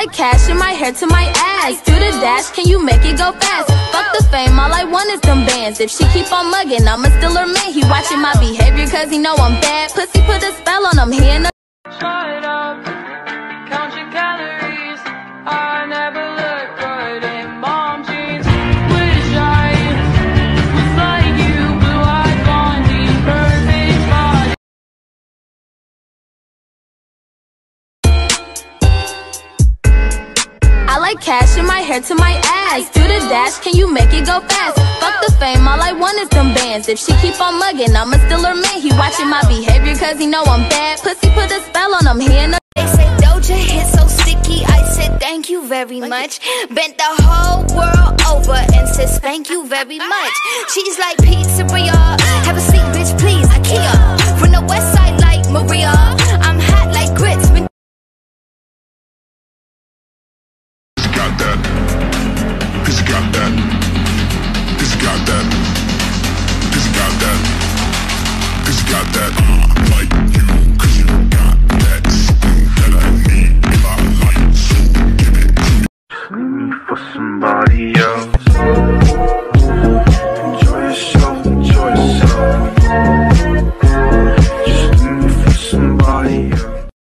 like cash in my hair to my ass. Do the dash, can you make it go fast? Fuck the fame, all I want is them bands. If she keep on mugging, I'ma still her man. He watching my behavior cause he know I'm bad. Pussy put a spell on him, he in the Shut up, count your calories. I never look good in mom jeans. Wish I was like you, blue-eyed blondie, perfect body. I like cash in my hair to my ass. Do the dash, can you make it go fast? Fuck the fame, all I want is them bands. If she keep on mugging, I'ma still her man. He watching my behavior cause he know I'm bad. Pussy put a spell on him, he in the They say Doja hit so sticky, I said thank you very much. Bent the whole world over and says thank you very much. She's like pizzeria, have a seat bitch please, IKEA. From the west side like Maria, I'm hot like grits. Got that, cause you got that, cause you got that, cause you got that, cause you got that. Like you, cause you got that, something that I need in my life, so give it to me. Leave me for somebody else. Enjoy yourself, enjoy yourself. Just leave me for somebody else.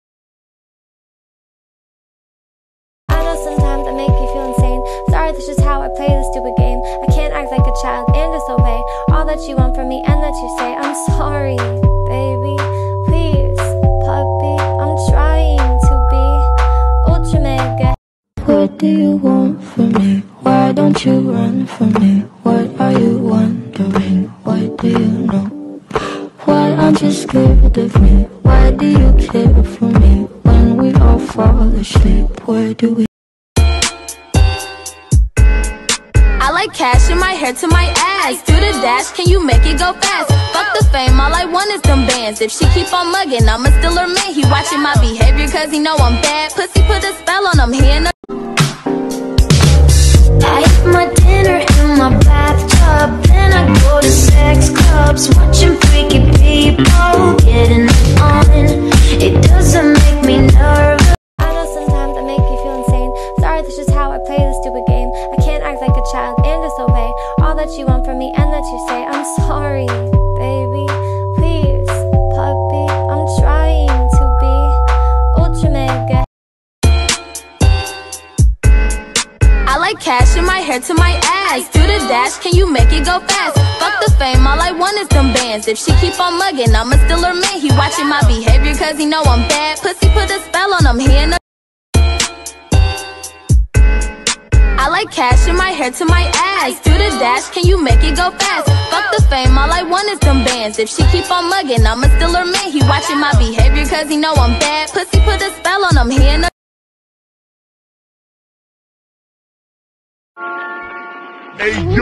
This is how I play this stupid game. I can't act like a child and disobey all that you want from me and that you say. I'm sorry, baby, please, puppy. I'm trying to be ultra mega. What do you want from me? Why don't you run from me? What are you wondering? What do you know? Why aren't you scared of me? Why do you care for me? When we all fall asleep, where do we? I like cash in my hair to my ass. Do the dash, can you make it go fast? Fuck the fame, all I want is them bands. If she keep on mugging, I'ma still her man. He watching my behavior cause he know I'm bad. Pussy put a spell on him, he in the I eat my dinner in my bathtub, then I go to sex clubs, watching freaky people getting it on. It doesn't make me nervous. I know sometimes I make you feel insane. Sorry, this is how I play this stupid game. I can't act like a child and disobey all that you want from me and that you say. I'm sorry, baby, please, puppy. I'm trying to be ultra mega. I like cash in my hair to my ass. Do the dash, can you make it go fast? Fuck the fame, all I want is them bands. If she keep on mugging, I'ma still her man. He watching my behavior cause he know I'm bad. Pussy put a spell on him, he in the I like cash in my hair to my ass. Do the dash, can you make it go fast? Fuck the fame, all I want is them bands. If she keep on mugging, I'ma still her man. He watching my behavior cause he know I'm bad. Pussy put a spell on him, he in the Hey, yo.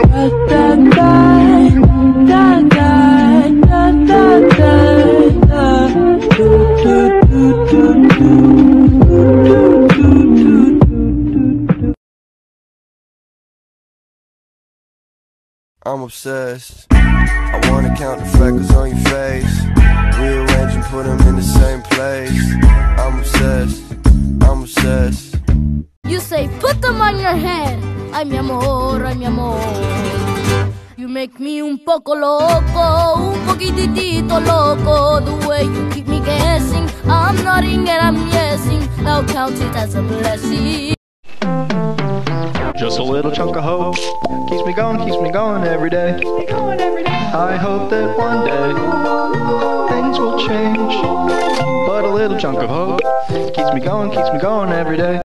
I'm obsessed. I wanna count the freckles on your face, rearrange and put them in the same place. I'm obsessed. I'm obsessed. You say put them on your head. Ay mi amor, ay mi amor. You make me un poco loco, un poquitito loco. The way you keep me guessing, I'm nodding and I'm yesing. I'll count it as a blessing. Just a little chunk of hope keeps me going every day. I hope that one day things will change. But a little chunk of hope keeps me going every day.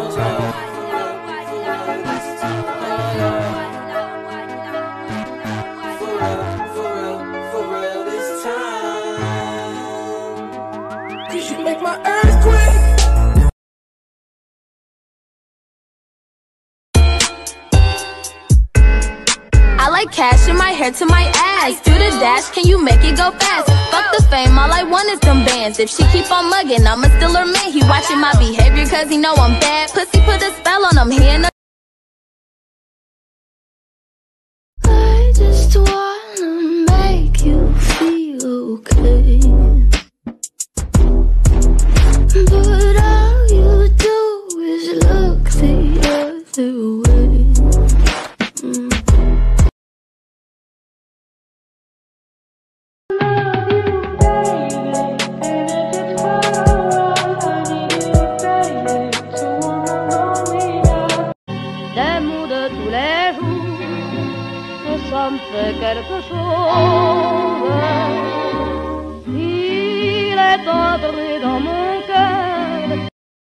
I like cash in my hair to my ass. Do the dash, can you make it go fast? Fuck the fame, all I want is them bands. If she keep on mugging, I'ma still her man. He watching my behavior cause he know I'm bad. Pussy put a spell on him, he in the I just wanna make you feel okay, but all you do is look quelque chose. Il est entré dans mon cœur.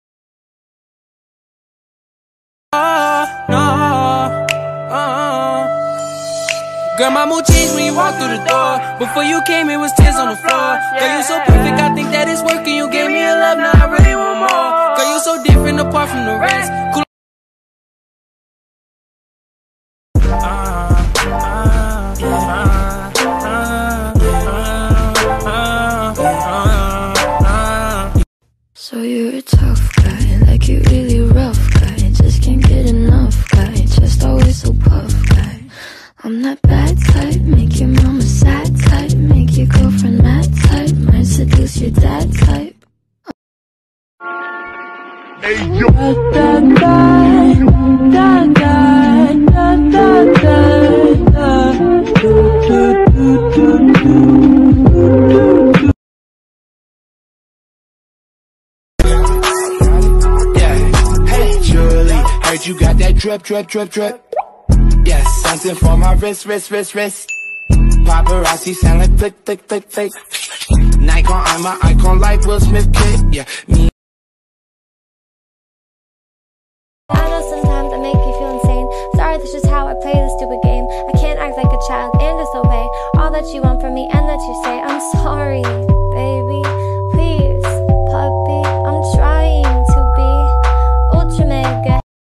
Girl, my mood changed when you walked through the door. Before you came, it was tears on the floor. Girl, you so perfect, I think that it's working. You gave me a love, now I really want more. Girl, you so different apart from the rest. Cool. So you're a tough guy, like you really rough guy. Just can't get enough guy, just always so puff guy. I'm that bad type, make your mama sad type, make your girlfriend mad type, might seduce your dad type. Hey, yo. You got that drip, drip, drip, drip. Yes, something for my wrist, wrist, wrist, wrist. Paparazzi sound like flick, flick, flick, flick. Nikon, I'm an icon like Will Smith kid. Yeah, me. I know sometimes I make you feel insane. Sorry, that's just how I play this stupid game. I can't act like a child and disobey all that you want from me and that you say. I'm sorry, baby. Please, puppy. I'm trying to be ultra mega.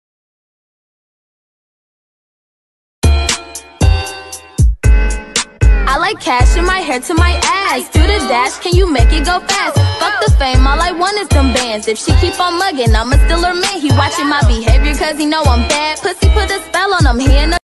I like cash in my hair to my ass. Do the dash, can you make it go fast? Fuck the fame, all I want is them bands. If she keep on mugging, I'ma still her man. He watching my behavior cause he know I'm bad. Pussy put a spell on him, he in a